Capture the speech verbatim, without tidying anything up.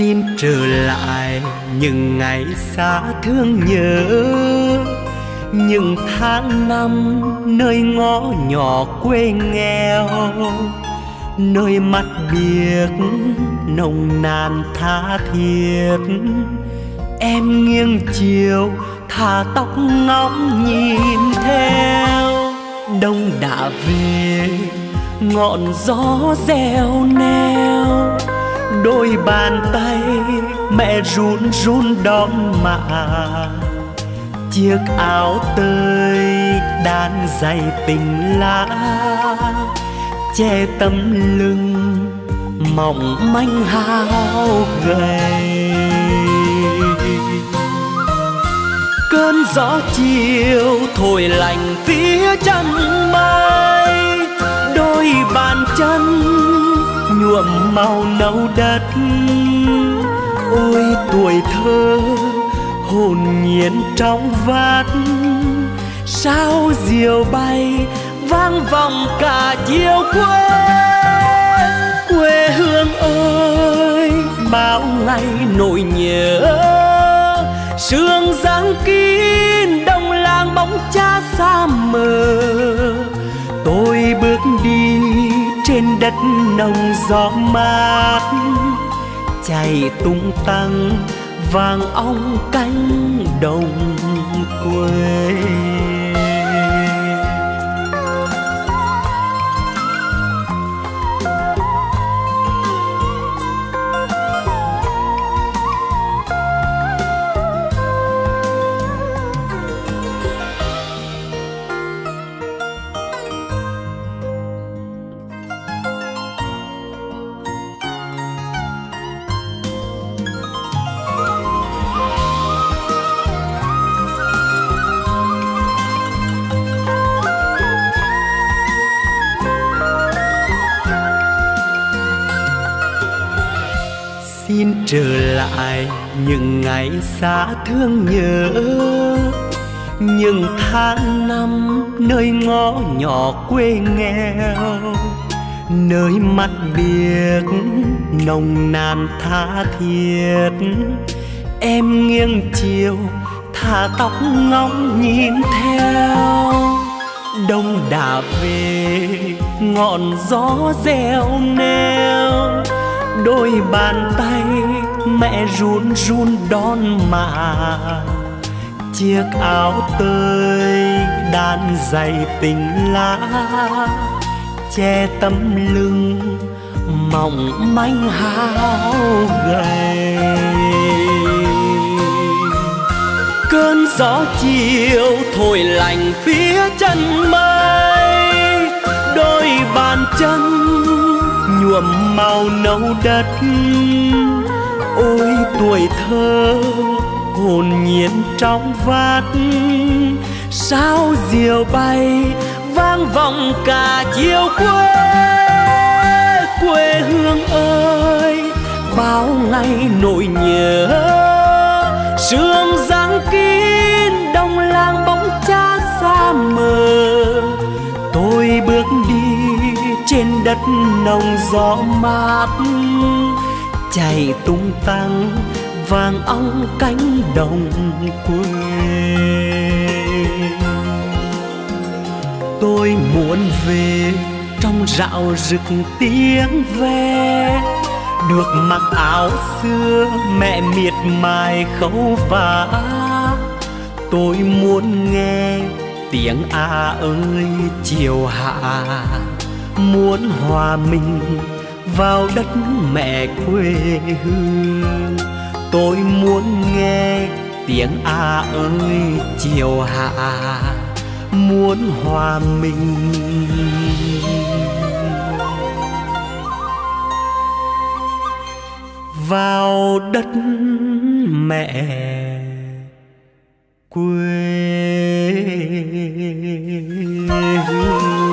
Xin trở lại những ngày xa thương nhớ, những tháng năm nơi ngõ nhỏ quê nghèo, nơi mắt biếc nồng nàn tha thiết. Em nghiêng chiều thả tóc ngóng nhìn theo, đông đã về ngọn gió reo neo. Đôi bàn tay mẹ run run đón mà, chiếc áo tơi đan dày tình lá, che tấm lưng mỏng manh hao gầy. Cơn gió chiều thổi lạnh phía chân mây, đôi bàn chân nhuộm màu nâu đất. Ôi tuổi thơ hồn nhiên trong vắt, sao diều bay vang vọng cả chiều quê. Quê hương ơi bao ngày nỗi nhớ, sương giăng kín đông làng bóng cha xa mờ. Tôi bước đi trên đất nồng gió mát, chạy tung tăng vàng óng cánh đồng quê. Xin trở lại những ngày xa thương nhớ, những tháng năm nơi ngõ nhỏ quê nghèo, nơi mắt biếc nồng nàn tha thiết. Em nghiêng chiều thả tóc ngóng nhìn theo, đông đã về ngọn gió reo neo. Đôi bàn tay mẹ run run đón mà, chiếc áo tơi đan dày tình lá, che tấm lưng mỏng manh hao gầy. Cơn gió chiều thổi lạnh phía chân mây, đôi bàn chân nhuộm màu nâu đất. Ôi tuổi thơ hồn nhiên trong vắt, sao diều bay vang vọng cả chiều quê. Quê hương ơi bao ngày nỗi nhớ, sương giăng kín đông làng bóng cha xa mờ. Tôi bước đi trên đất nồng gió mát, chạy tung tăng vàng óng cánh đồng quê. Tôi muốn về trong rạo rực tiếng ve, được mặc áo xưa mẹ miệt mài khâu vá. Tôi muốn nghe tiếng a ơi chiều hạ, muốn hòa mình vào đất mẹ quê hương. Tôi muốn nghe tiếng a ơi chiều hạ, muốn hòa mình vào đất mẹ quê hương.